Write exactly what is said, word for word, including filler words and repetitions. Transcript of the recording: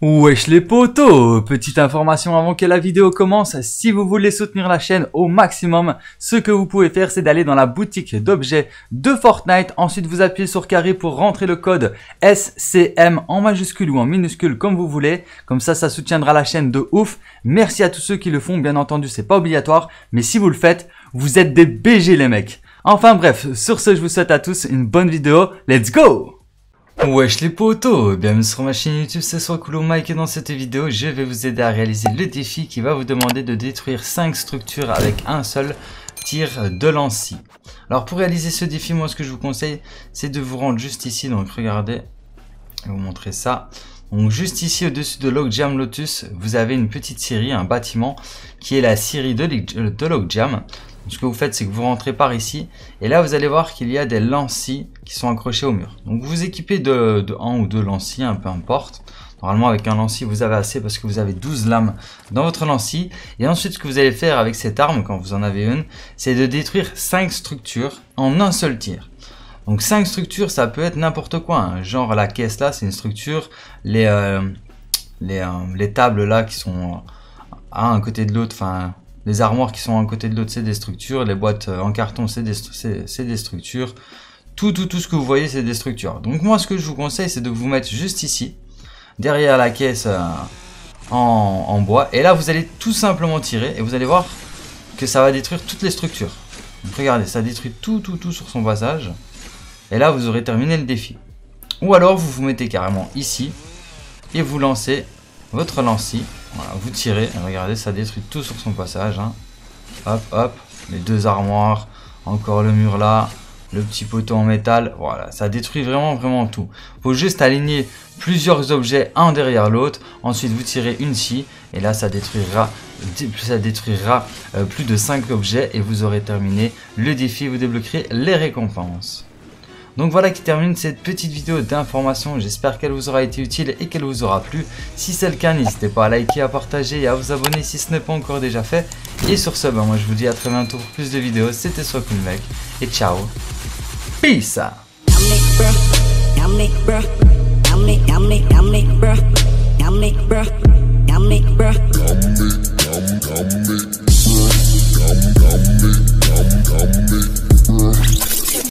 Wesh les potos, petite information avant que la vidéo commence, si vous voulez soutenir la chaîne au maximum, ce que vous pouvez faire c'est d'aller dans la boutique d'objets de Fortnite, ensuite vous appuyez sur carré pour rentrer le code S C M en majuscule ou en minuscule comme vous voulez, comme ça ça soutiendra la chaîne de ouf. Merci à tous ceux qui le font, bien entendu c'est pas obligatoire, mais si vous le faites, vous êtes des B G les mecs. Enfin bref, sur ce je vous souhaite à tous une bonne vidéo, let's go! Wesh les potos, bienvenue sur ma chaîne YouTube, c'est Soiscool Mike et dans cette vidéo je vais vous aider à réaliser le défi qui va vous demander de détruire cinq structures avec un seul tir de lance-scie. Alors pour réaliser ce défi, moi ce que je vous conseille c'est de vous rendre juste ici, donc regardez, je vais vous montrer ça. Donc juste ici au-dessus de Logjam Lotus, vous avez une petite scierie, un bâtiment qui est la scierie de, de Logjam. Ce que vous faites, c'est que vous rentrez par ici et là vous allez voir qu'il y a des lance-scies qui sont accrochés au mur. Donc vous vous équipez de, de un ou deux lance-scies, hein, peu importe. Normalement avec un lance-scie vous avez assez parce que vous avez douze lames dans votre lance-scie. Et ensuite ce que vous allez faire avec cette arme quand vous en avez une, c'est de détruire cinq structures en un seul tir. Donc cinq structures ça peut être n'importe quoi, hein. Genre la caisse là c'est une structure, les, euh, les, euh, les tables là qui sont à un côté de l'autre, enfin... Les armoires qui sont à un côté de l'autre, c'est des structures. Les boîtes en carton, c'est des, c'est des structures. Tout, tout, tout ce que vous voyez, c'est des structures. Donc moi, ce que je vous conseille, c'est de vous mettre juste ici, derrière la caisse euh, en, en bois. Et là, vous allez tout simplement tirer et vous allez voir que ça va détruire toutes les structures. Donc regardez, ça détruit tout, tout, tout sur son passage. Et là, vous aurez terminé le défi. Ou alors, vous vous mettez carrément ici et vous lancez votre lance-scie. Voilà, vous tirez, et regardez, ça détruit tout sur son passage, hein. Hop, hop, les deux armoires, encore le mur là, le petit poteau en métal, voilà, ça détruit vraiment, vraiment tout. Faut juste aligner plusieurs objets un derrière l'autre, ensuite vous tirez une scie, et là ça détruira, ça détruira euh, plus de cinq objets, et vous aurez terminé le défi, vous débloquerez les récompenses. Donc voilà qui termine cette petite vidéo d'information, j'espère qu'elle vous aura été utile et qu'elle vous aura plu. Si c'est le cas, n'hésitez pas à liker, à partager et à vous abonner si ce n'est pas encore déjà fait. Et sur ce, ben moi je vous dis à très bientôt pour plus de vidéos, c'était Soiscool Mec et ciao, peace!